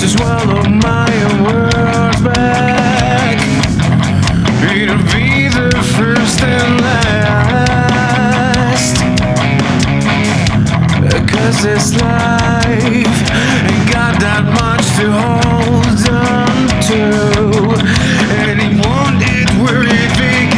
to swallow my own words back. It'll be the first and last. 'Cause this life ain't got that much to hold on to, and it won't end where it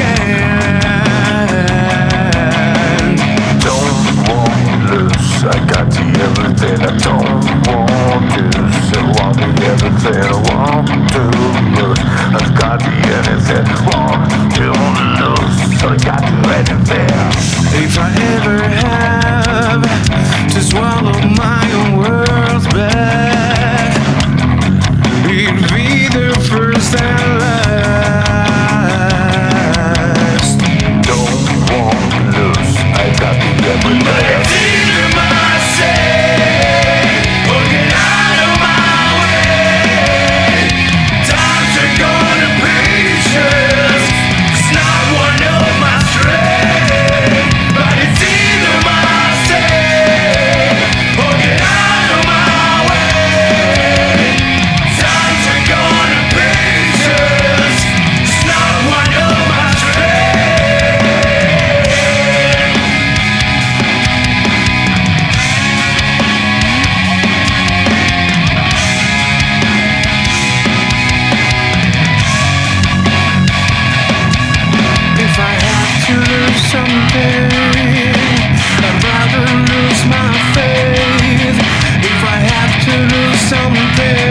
began. Don't want to lose, I got the everything I don't want to. So I'll be everything I want to lose. I've got the anything I want to lose. So I got the anything. If I ever have to swallow my own words back, it'd be the first and last. Don't want to lose, I got the everything. Something, I'd rather lose my faith. If I have to lose something,